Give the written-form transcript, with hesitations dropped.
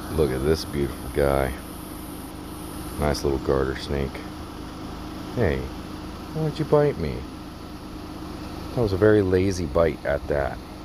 Look at this beautiful guy. Nice little garter snake. Hey, why don't you bite me? That was a very lazy bite at that.